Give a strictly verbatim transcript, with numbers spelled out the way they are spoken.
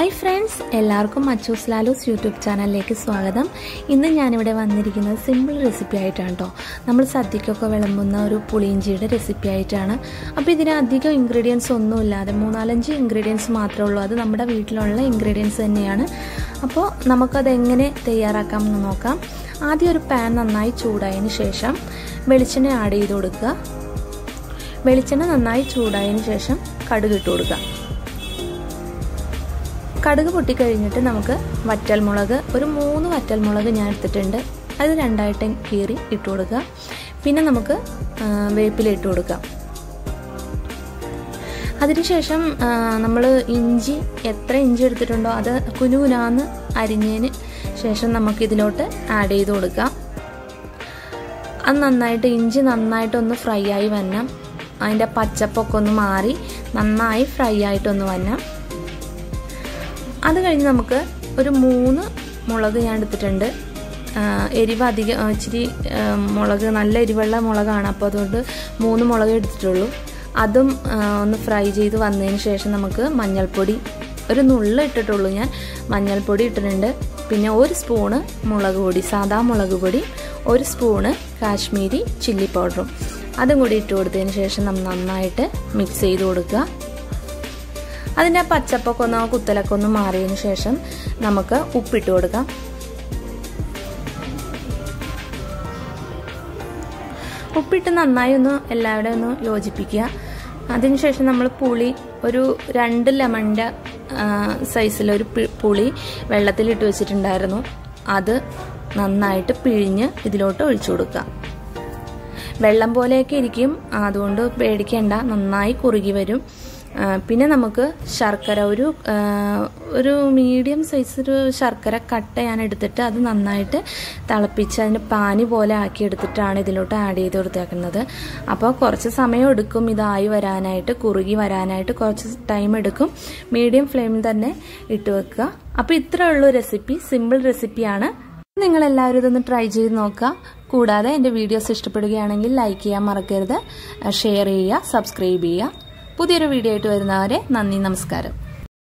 Hi friends, എല്ലാവർക്കും Achus Lalu's YouTube ചാനലിലേക്ക് സ്വാഗതം. ഇന്ന് ഞാനിവിടെ വന്നിരിക്കുന്നത് സിമ്പിൾ റെസിപ്പി ആയിട്ടാണ് കേട്ടോ. നമ്മൾ സദ്യക്കൊക്കെ വിളമ്പുന്ന ഒരു പുളിയിഞ്ചിയുടെ റെസിപ്പി ആയിട്ടാണ്. അപ്പോൾ ഇതിന് അധികം ഇൻഗ്രീഡിയൻസ് ഒന്നുമില്ലാതെ മൂന്നാലഞ്ച് ഇൻഗ്രീഡിയൻസ് മാത്രമേ ഉള്ളൂ. അത് നമ്മുടെ വീട്ടിലുള്ള ഇൻഗ്രീഡിയൻസ് തന്നെയാണ്. അപ്പോൾ നമുക്കത് എങ്ങനെ തയ്യാറാക്കാമെന്ന് നോക്കാം. ആദ്യം ഒരു പാൻ നന്നായി ചൂടായതിന് ശേഷം വെളിച്ചെണ്ണ ആഡ് ചെയ്ത് കൊടുക്കുക. വെളിച്ചെണ്ണ നന്നായി ചൂടായതിന് ശേഷം കടുക് ഇട്ട് കൊടുക്കുക. കടുക് പൊട്ടിക്കഴിഞ്ഞിട്ട് നമുക്ക് വറ്റൽമുളക് ഒരു മൂന്ന് വറ്റൽമുളക് ഞാൻ എടുത്തിട്ടുണ്ട്. അത് രണ്ടായിട്ട് കീറി ഇട്ട് കൊടുക്കുക. പിന്നെ നമുക്ക് വേപ്പില ഇട്ട് കൊടുക്കാം. അതിനുശേഷം നമ്മൾ ഇഞ്ചി എത്ര ഇഞ്ചി എടുത്തിട്ടുണ്ടോ അത് കുനുകുനാന്ന് അരിഞ്ഞതിന് ശേഷം നമുക്ക് ഇതിലോട്ട് ആഡ് ചെയ്ത് കൊടുക്കാം. അത് നന്നായിട്ട് ഇഞ്ചി നന്നായിട്ടൊന്ന് ഫ്രൈ ആയി വരണം. അതിൻ്റെ പച്ചപ്പൊക്കെ ഒന്ന് മാറി നന്നായി ഫ്രൈ ആയിട്ടൊന്ന് വരണം. അത് കഴിഞ്ഞ് നമുക്ക് ഒരു മൂന്ന് മുളക് ഞാൻ എടുത്തിട്ടുണ്ട്. എരിവ് അധികം ഇച്ചിരി മുളക് നല്ല എരിവുള്ള മുളകാണ്. അപ്പോൾ അതുകൊണ്ട് മൂന്ന് മുളക് എടുത്തിട്ടുള്ളൂ. അതും ഒന്ന് ഫ്രൈ ചെയ്ത് വന്നതിന് ശേഷം നമുക്ക് മഞ്ഞൾപ്പൊടി ഒരു നുള്ള ഇട്ടിട്ടുള്ളൂ. ഞാൻ മഞ്ഞൾപ്പൊടി ഇട്ടിട്ടുണ്ട്. പിന്നെ ഒരു സ്പൂണ് മുളക് പൊടി, സാദാ മുളക് പൊടി, ഒരു സ്പൂണ് കാശ്മീരി ചില്ലി പൗഡറും അതും കൂടി ഇട്ട് കൊടുത്തതിന് ശേഷം നമ്മൾ നന്നായിട്ട് മിക്സ് ചെയ്ത് കൊടുക്കുക. അതിൻ്റെ പച്ചപ്പൊക്കെ ഒന്ന് കുത്തലൊക്കെ ഒന്ന് മാറിയതിന് ശേഷം നമുക്ക് ഉപ്പിട്ട് കൊടുക്കാം. ഉപ്പിട്ട് നന്നായി ഒന്ന് എല്ലാവരുടെയും ഒന്ന് യോജിപ്പിക്കുക. അതിനുശേഷം നമ്മൾ പുളി ഒരു രണ്ട് ലെമണിൻ്റെ സൈസിലൊരു പുളി വെള്ളത്തിലിട്ട് വെച്ചിട്ടുണ്ടായിരുന്നു. അത് നന്നായിട്ട് പിഴിഞ്ഞ് ഇതിലോട്ട് ഒഴിച്ചു കൊടുക്കുക. വെള്ളം പോലെയൊക്കെ ഇരിക്കും, അതുകൊണ്ട് പേടിക്കേണ്ട, നന്നായി കുറുകി വരും. പിന്നെ നമുക്ക് ശർക്കര ഒരു ഒരു മീഡിയം സൈസ് ഒരു ശർക്കര കട്ട ഞാൻ എടുത്തിട്ട് അത് നന്നായിട്ട് തിളപ്പിച്ച് അതിന് പാനി പോലെ ആക്കി എടുത്തിട്ടാണ് ഇതിലോട്ട് ആഡ് ചെയ്ത് കൊടുത്തേക്കുന്നത്. അപ്പോൾ കുറച്ച് സമയം എടുക്കും ഇതായി വരാനായിട്ട്, കുറുകി വരാനായിട്ട് കുറച്ച് ടൈം എടുക്കും. മീഡിയം ഫ്ലെയിമിൽ തന്നെ ഇട്ട് വെക്കുക. അപ്പോൾ ഇത്രയുള്ള റെസിപ്പി, സിമ്പിൾ റെസിപ്പിയാണ്. നിങ്ങളെല്ലാവരും ഇതൊന്ന് ട്രൈ ചെയ്ത് നോക്കുക. കൂടാതെ എൻ്റെ വീഡിയോസ് ഇഷ്ടപ്പെടുകയാണെങ്കിൽ ലൈക്ക് ചെയ്യാൻ മറക്കരുത്, ഷെയർ ചെയ്യുക, സബ്സ്ക്രൈബ് ചെയ്യുക. പുതിയൊരു വീഡിയോ ആയിട്ട് വരുന്നവരെ നന്ദി, നമസ്കാരം.